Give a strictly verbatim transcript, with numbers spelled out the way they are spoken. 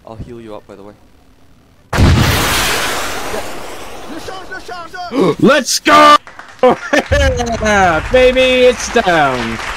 I'll heal you up, by the way. Let's go! Yeah, baby, it's down.